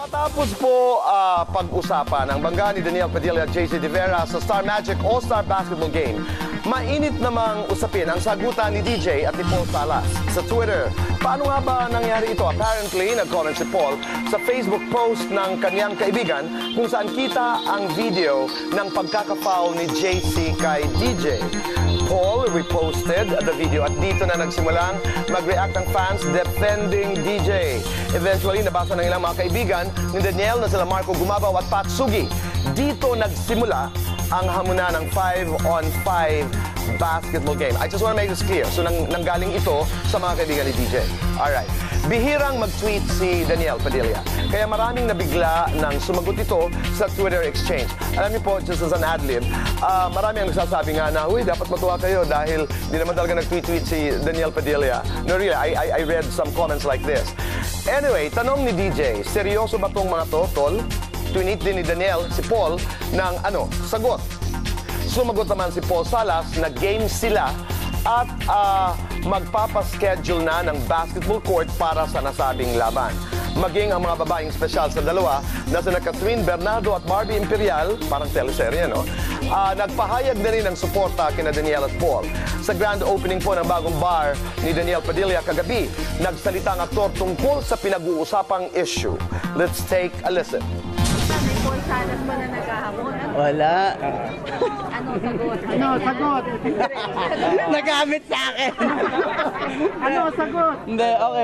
Matapos po pag-usapan ang bangga ni Daniel Padilla at JC De Vera sa Star Magic All-Star Basketball Game, mainit namang usapin ang sagutan ni DJ at ni Paul Salas sa Twitter. Paano nga ba nangyari ito? Apparently, nag-comment si Paul sa Facebook post ng kanyang kaibigan kung saan kita ang video ng pagkaka-foul ni JC kay DJ. Paul reposted the video at dito na nagsimulang mag-react ang fans defending DJ. Eventually, nabasa ng ilang mga kaibigan ni Daniel na sila Marco Gumabaw at Pat Sugi. Dito nagsimula ang hamunan ng 5-on-5 basketball game. I just want to make this clear. So, nanggaling ito sa mga kaibigan ni DJ. Alright. Bihirang mag-tweet si Daniel Padilla. Kaya maraming nabigla nang sumagot ito sa Twitter exchange. Alam niyo po, just as an ad-lib, marami ang nagsasabi nga na, uy, dapat matuwa kayo dahil di naman talaga nag-tweet si Daniel Padilla. No, really, I read some comments like this. Anyway, tanong ni DJ, seryoso ba tong mga to, tol? Tweet din ni Daniel, si Paul, ng sagot. Sumagot naman si Paul Salas na game sila at magpapaschedule na ng basketball court para sa nasabing laban. Maging ang mga babaeng espesyal sa dalawa na sina Catherine Bernardo at Barbie Imperial, parang teleserye, no? Nagpahayag na rin ng suporta kina Daniel at Paul. Sa grand opening po ng bagong bar ni Daniel Padilla kagabi, nagsalita ang aktor tungkol sa pinag-uusapang issue. Let's take a listen. May Paul Salas ba na naghahamon? Wala. Anong sagot? Ano, sagot? Nagamit sa akin. Ano, sagot? Hindi, okay.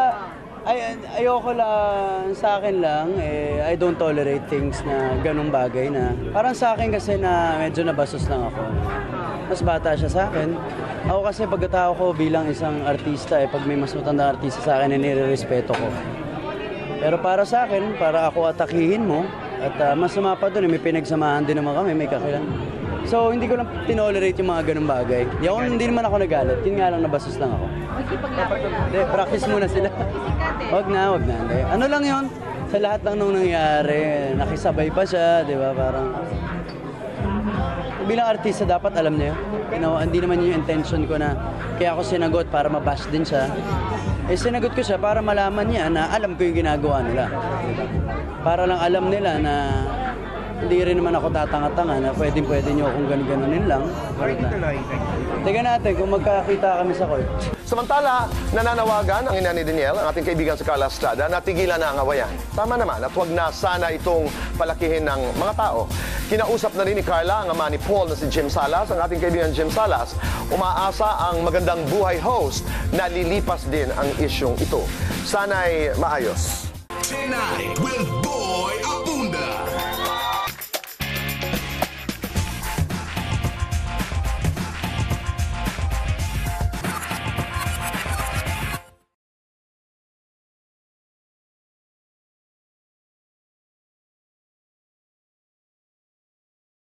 Ayoko lang, sa akin lang, I don't tolerate things na ganung bagay na. Parang sa akin kasi na medyo nabastos lang ako. Mas bata siya sa akin. Ako kasi pagkatao ko bilang isang artista, pag may mas matandang artista sa akin, nire-respeto ko. Pero para sa akin, para ako atakihin mo, at masama pa doon, may pinagsamahan din naman kami, may kakilan. So, hindi ko lang tinolerate yung mga ganung bagay. Hindi naman ako nagalit. Yun nga lang, nabastos lang ako. Hindi, practice muna sila. Wag na. Hindi. Ano lang yun? Sa lahat lang nung nangyari, nakisabay pa siya, di ba? Parang, bilang artista, dapat alam niya yun. Hindi naman yun yung intention ko na, kaya ako sinagot para mabash din siya. Sinagot ko siya para malaman niya na alam ko yung ginagawa nila. Para lang alam nila na hindi rin naman ako tatanga-tanga na pwede niyo akong ganunin lang. Tingnan natin kung magkakita kami sa court. Samantala, nananawagan ang ina ni Daniel, ang ating kaibigan sa Carla Estrada, na tigilan na ang awayan. Tama naman at huwag na sana itong palakihin ng mga tao. Kinausap na rin ni Carla ang ama ni Paul na si Jim Salas, ang ating kaibigan Jim Salas. Umaasa ang magandang buhay host na lilipas din ang isyong ito. Sana'y maayos. Tonight will